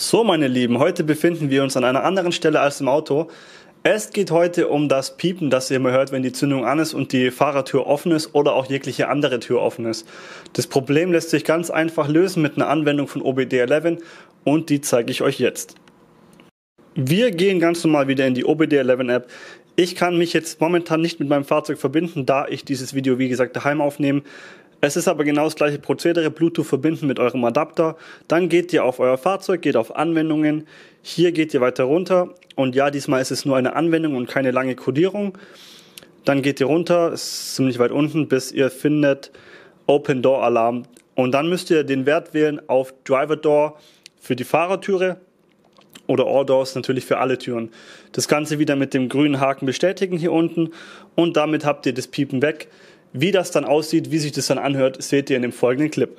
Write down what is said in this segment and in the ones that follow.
So, meine Lieben, heute befinden wir uns an einer anderen Stelle als im Auto. Es geht heute um das Piepen, das ihr immer hört, wenn die Zündung an ist und die Fahrertür offen ist oder auch jegliche andere Tür offen ist. Das Problem lässt sich ganz einfach lösen mit einer Anwendung von OBD11 und die zeige ich euch jetzt. Wir gehen ganz normal wieder in die OBD11 App. Ich kann mich jetzt momentan nicht mit meinem Fahrzeug verbinden, da ich dieses Video wie gesagt daheim aufnehme. Es ist aber genau das gleiche Prozedere, Bluetooth verbinden mit eurem Adapter. Dann geht ihr auf euer Fahrzeug, geht auf Anwendungen. Hier geht ihr weiter runter und ja, diesmal ist es nur eine Anwendung und keine lange Codierung. Dann geht ihr runter, ist ziemlich weit unten, bis ihr findet Open Door Alarm. Und dann müsst ihr den Wert wählen auf Driver Door für die Fahrertüre oder All Doors natürlich für alle Türen. Das Ganze wieder mit dem grünen Haken bestätigen hier unten und damit habt ihr das Piepen weg. Wie das dann aussieht, wie sich das dann anhört, seht ihr in dem folgenden Clip.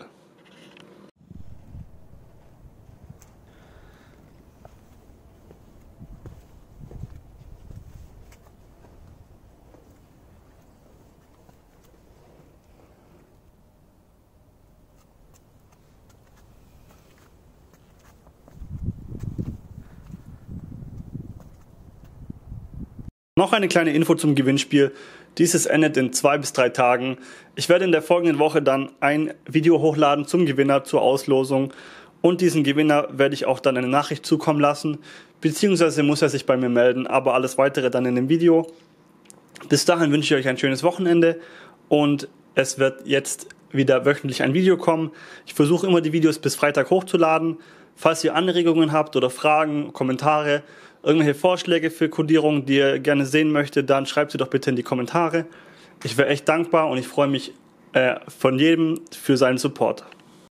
Noch eine kleine Info zum Gewinnspiel. Dieses endet in 2 bis 3 Tagen. Ich werde in der folgenden Woche dann ein Video hochladen zum Gewinner, zur Auslosung. Und diesen Gewinner werde ich auch dann eine Nachricht zukommen lassen. Beziehungsweise muss er sich bei mir melden, aber alles weitere dann in dem Video. Bis dahin wünsche ich euch ein schönes Wochenende und es wird jetzt wieder wöchentlich ein Video kommen. Ich versuche immer die Videos bis Freitag hochzuladen. Falls ihr Anregungen habt oder Fragen, Kommentare, irgendwelche Vorschläge für Codierung, die ihr gerne sehen möchtet, dann schreibt sie doch bitte in die Kommentare. Ich wäre echt dankbar und ich freue mich von jedem für seinen Support.